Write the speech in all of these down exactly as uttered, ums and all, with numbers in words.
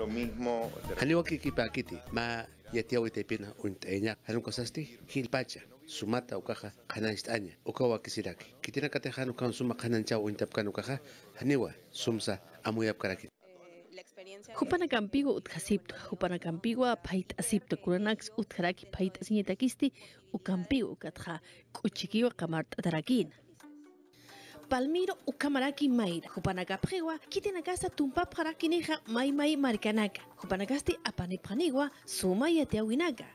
lo mismo. Haniwaki kipakiti, ma yatiawi tepina unteña, hanun kosasti, hilpacha, sumata ukaja, kanaistaña, ukawa kisiraki. Kitina katejanu kan suma kanancha uintapkan ukaja, haniwa, sumsa, amuyapkaraki. Hupanakampiwa utkasipto, Hupanakampiwa pait asipto kuranax utkaraki pait asiñetakisti, ukampiwa ukatja, kuchikiwa kamart atarakin. Palmiro ukamaraki maira, Hupanakapjewa, kitinakasa tumpa parakineja mai mai marcanaka, Hupanakasti apanipaniwa, suma yateawinaka.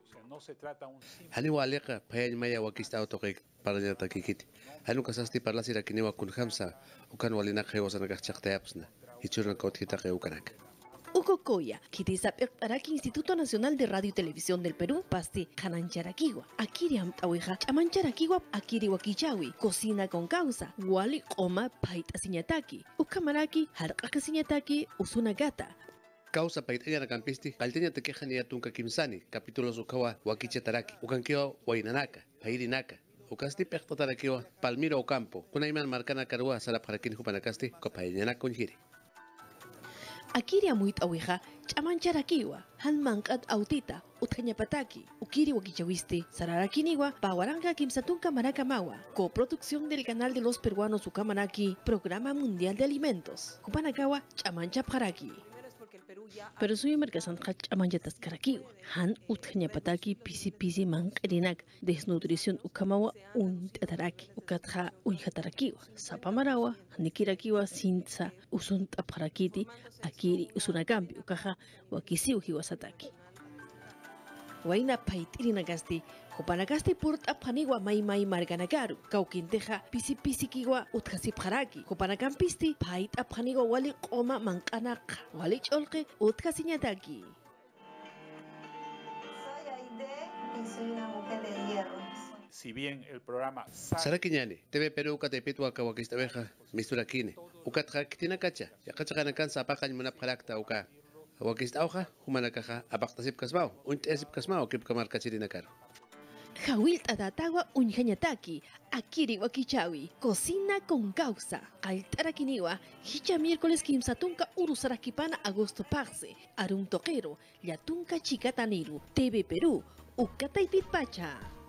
Haniwa aleka, payan maya wakista autokik, paranyata kikiti. Hanu kasasti parlasira kinewa kun hamsa, ukan walinaka wasanaka chakteapsna, ichurna kautkitake ukanaka. Ucocoya, Kitisapek Araki Instituto Nacional de Radio y Televisión del Perú, Pasti, Canancharaquiwa, Akiriam Tawiha, Chamancharaquiwa, Akiri Wakichawi, Cocina con Causa, Wali Oma Paita Siñataki, Ukamaraki, Haraka Siñataki, Usuna Gata. Causa paitanya na kampisti, kaltenya te quejan ya tunka kimsani, capítulos ukawa wakiche taraki, ukankio wainanaka, pairinaka. Ukasti pekto tarakiwa, Palmiro Ocampo, kunaiman marcana karua sarap harakin hupanakasti, kopainyana kunjiri. Akiri amuit awija, chamancharakiwa, hanmankat autita, utjañapataki, ukiri wakichawisti, sararakiniwa, pawaranga kimsatunka marakamawa, coproducción del canal de los peruanos Ukamaraki, Programa Mundial de Alimentos, Hupanakawa, chamanchaparaki. Pero soy mercasan chamanchatas karakiwa, han utjañapataki, pisi pisi mankerinak, desnutrición ukamawa, un tataraki, ukatja unjatarakiwa, sapamarawa, nikirakiwa, sintsa, usunta parakiti, akiri usunakampi, ukaja, wakisiu hiwasataki. Waina paitirinagasти, Hupanagasti purt apaniwa mai mai marganagaru, kaukinteja pisi pisi kiwa utkasipharaki, Hupanakampisti pait apaniwa wali qoma mankanaka, wali cholke utkasiñataki. Soy Aide y soy una mujer de hierro. Si bien el programa Sarakiñani, T V Perú katepitu akawakista beja, misturakine, ukatja kitina kacha, yakacha kanakan sapakañ munapharakta uka. Wakista auja, humanakaja, apaktasip kasmao, unt esip kasmao, kip kamar kachirinakar. Jawil tatatawa unjañataki, akiri wakichawi, cocina con causa, kaltarakiniwa, hicha miércoles kimsatunka urusarakipana agosto parse, arum toquero, yatunka chicataniru, T V Perú, ukataipit pacha.